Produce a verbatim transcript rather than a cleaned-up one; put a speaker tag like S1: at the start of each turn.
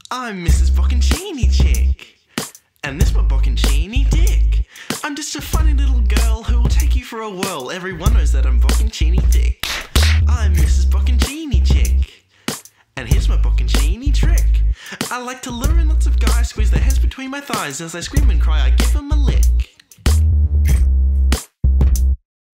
S1: I'm Missus Bocconcini Chick, and this my Bocconcini Dick. I'm just a funny little girl who will take you for a whirl. Everyone knows that I'm Bocconcini Dick. I'm Missus Bocconcini Chick, and here's my Bocconcini trick. I like to lure in lots of guys, squeeze their heads between my thighs. As I scream and cry, I give them a lick.